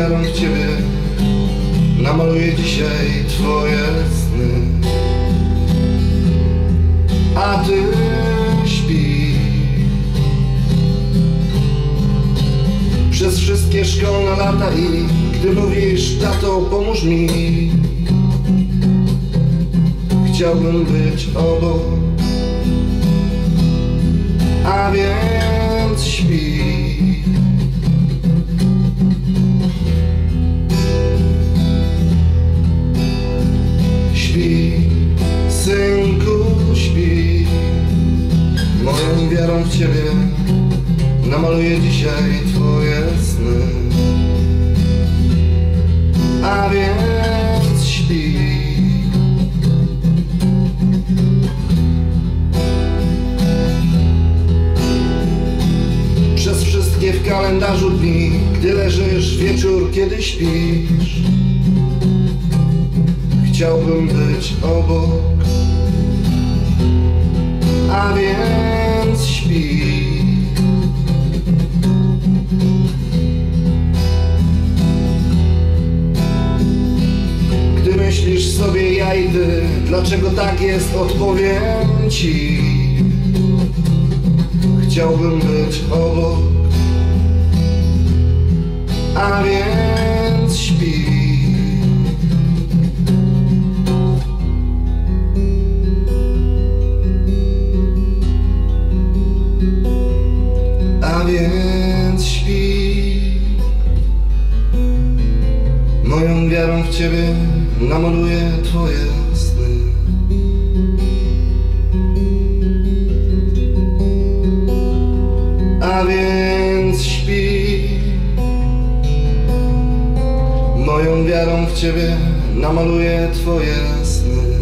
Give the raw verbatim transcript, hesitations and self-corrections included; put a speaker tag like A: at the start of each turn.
A: wiarą w Ciebie namaluję dzisiaj Twoje sny. A Ty śpi. Przez wszystkie szkolne lata i gdy mówisz: tato, pomóż mi, chciałbym być obok, a więc śpi. Śpi, synku, śpi. Moją wiarą w Ciebie namaluję dzisiaj Twoje sny. A więc śpi. Przez wszystkie w kalendarzu dni, gdy leżysz wieczór, kiedy śpisz, chciałbym być obok, a więc śpi. Gdy myślisz sobie: ja i Ty, dlaczego tak jest, odpowiem Ci: chciałbym być obok, a więc śpi. A więc śpi. Moją wiarą w Ciebie namaluję Twoje sny. A więc śpi. Moją wiarą w Ciebie namaluję Twoje sny.